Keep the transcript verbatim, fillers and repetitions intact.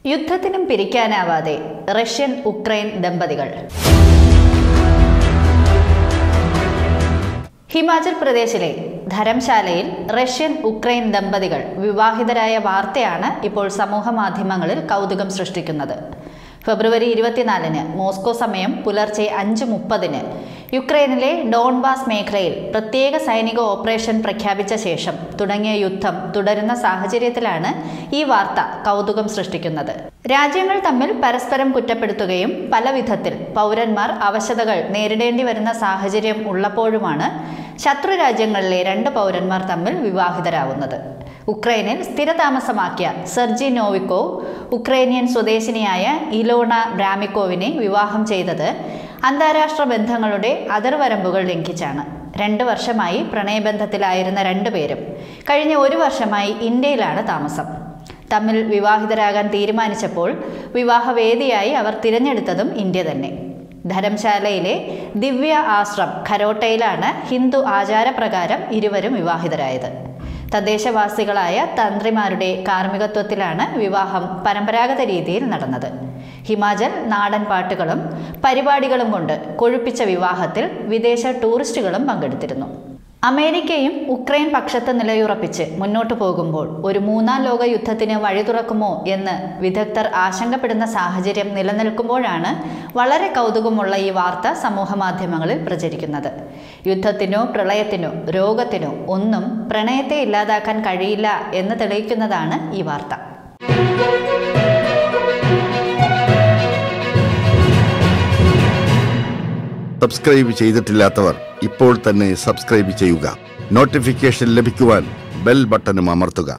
യുദ്ധത്തിനും പിരിക്കാനാവാതെ Russian Ukraine ദമ്പതികൾ. ഹിമാചൽ പ്രദേശിലെ ധരംശാലയിൽ Russian Ukraine ദമ്പതികൾ വിവാഹിതരായ വാർത്തയാണ് ഇപ്പോൾ സമൂഹ മാധ്യമങ്ങളിൽ കൗതുകം സൃഷ്ടിക്കുന്നത്. ഫെബ്രുവരി ഇരുപത്തിനാലിന് മോസ്കോ സമയം പുലർച്ചെ അഞ്ച് മുപ്പതിന് യുക്രൈനിലെ ഡോൺബാസ് മേഖലയിൽ പ്രത്യേക സൈനിക ഓപ്പറേഷൻ പ്രഖ്യാപിച്ച ശേഷം തുടങ്ങിയ യുദ്ധം തുടരുന്ന സാഹചര്യത്തിലാണ് ഈ വാർത്ത കൗതുകം സൃഷ്ടിക്കുന്നത്. രാജ്യങ്ങൾ തമ്മിൽ പരസ്പരം കുറ്റപ്പെടുത്തുകയും പല വിധത്തിൽ പൗരന്മാർ അവശതകൾ നേരിടേണ്ടി വരുന്ന സാഹചര്യം ഉള്ളപ്പോഴുമാണ് ശത്രു രാജ്യങ്ങളിലെ രണ്ട് പൗരന്മാർ തമ്മിൽ വിവാഹിതരാവുന്നത്. ഉക്രൈനിൽ സ്ഥിരതാമസമാക്കിയ സെർജി നോവിക്കോവ് ഉക്രൈനിയൻ സ്വദേശിനിയായ ഇലോണ ബ്രാമിക്കോവിനെ വിവാഹം ചെയ്തത് അന്താരാഷ്ട്ര ബന്ധങ്ങളുടെ അതിർവരമ്പുകൾ ലംഘിച്ചാണ്. രണ്ട് വർഷമായി പ്രണയബന്ധത്തിലായിരുന്ന രണ്ടുപേരും കഴിഞ്ഞ ഒരു വർഷമായി ഇന്ത്യയിലാണ് താമസം. തമ്മിൽ വിവാഹിതരാകാൻ തീരുമാനിച്ചപ്പോൾ വിവാഹവേദിയായി അവർ തിരഞ്ഞെടുത്തതും ഇന്ത്യ തന്നെ. ധരംശാലയിലെ ദിവ്യ ആശ്രം ഖരോട്ടയിലാണ് ഹിന്ദു ആചാരപ്രകാരം ഇരുവരും വിവാഹിതരായത്. തദ്ദേശവാസികളായ തന്ത്രിമാരുടെ കാർമ്മികത്വത്തിലാണ് വിവാഹം പരമ്പരാഗത രീതിയിൽ നടന്നത്. ഹിമാചൽ നാടൻ പാട്ടുകളും പരിപാടികളും കൊണ്ട് കൊഴുപ്പിച്ച വിവാഹത്തിൽ വിദേശ ടൂറിസ്റ്റുകളും പങ്കെടുത്തിരുന്നു. അമേരിക്കയും ഉക്രൈൻ പക്ഷത്ത് നിലയുറപ്പിച്ച് മുന്നോട്ടു പോകുമ്പോൾ ഒരു മൂന്നാം ലോക യുദ്ധത്തിന് വഴി തുറക്കുമോ എന്ന് വിദഗ്ധർ ആശങ്കപ്പെടുന്ന സാഹചര്യം നിലനിൽക്കുമ്പോഴാണ് വളരെ കൗതുകമുള്ള ഈ വാർത്ത സമൂഹ മാധ്യമങ്ങളിൽ പ്രചരിക്കുന്നത്. യുദ്ധത്തിനോ പ്രളയത്തിനോ രോഗത്തിനോ ഒന്നും പ്രണയത്തെ ഇല്ലാതാക്കാൻ കഴിയില്ല എന്ന് തെളിയിക്കുന്നതാണ് ഈ വാർത്ത. സബ്സ്ക്രൈബ് ചെയ്തിട്ടില്ലാത്തവർ ഇപ്പോൾ തന്നെ സബ്സ്ക്രൈബ് ചെയ്യുക. നോട്ടിഫിക്കേഷൻ ലഭിക്കുവാൻ ബെൽ ബട്ടണും അമർത്തുക.